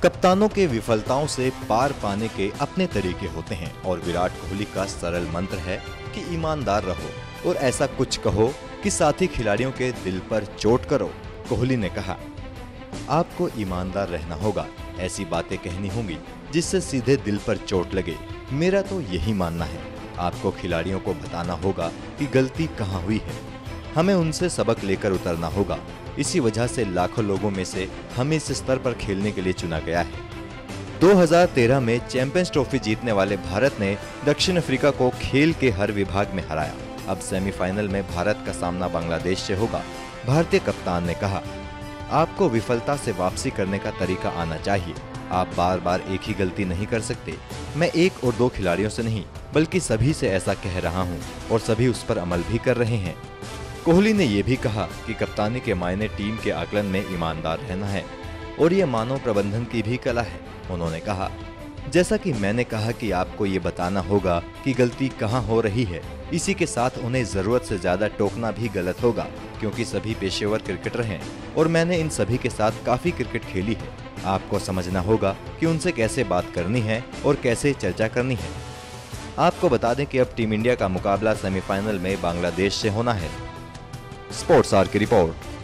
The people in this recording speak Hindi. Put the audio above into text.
कप्तानों के विफलताओं से पार पाने के अपने तरीके होते हैं और विराट कोहली का सरल मंत्र है कि ईमानदार रहो और ऐसा कुछ कहो कि साथी खिलाड़ियों के दिल पर चोट करो। कोहली ने कहा, आपको ईमानदार रहना होगा, ऐसी बातें कहनी होंगी जिससे सीधे दिल पर चोट लगे। मेरा तो यही मानना है। आपको खिलाड़ियों को बताना होगा कि गलती कहाँ हुई है, हमें उनसे सबक लेकर उतरना होगा। इसी वजह से लाखों लोगों में से हमें इस स्तर पर खेलने के लिए चुना गया है। 2013 में चैंपियंस ट्रॉफी जीतने वाले भारत ने दक्षिण अफ्रीका को खेल के हर विभाग में हराया। अब सेमीफाइनल में भारत का सामना बांग्लादेश से होगा। भारतीय कप्तान ने कहा, आपको विफलता से वापसी करने का तरीका आना चाहिए। आप बार बार एक ही गलती नहीं कर सकते। मैं एक और दो खिलाड़ियों से नहीं बल्कि सभी से ऐसा कह रहा हूं और सभी उस पर अमल भी कर रहे हैं। कोहली ने यह भी कहा कि कप्तानी के मायने टीम के आकलन में ईमानदार रहना है और ये मानव प्रबंधन की भी कला है। उन्होंने कहा, जैसा कि मैंने कहा कि आपको ये बताना होगा कि गलती कहाँ हो रही है, इसी के साथ उन्हें जरूरत से ज्यादा टोकना भी गलत होगा क्योंकि सभी पेशेवर क्रिकेटर हैं और मैंने इन सभी के साथ काफी क्रिकेट खेली है। आपको समझना होगा कि उनसे कैसे बात करनी है और कैसे चर्चा करनी है। आपको बता दें कि अब टीम इंडिया का मुकाबला सेमीफाइनल में बांग्लादेश से होना है। स्पोर्ट्स आर की रिपोर्ट।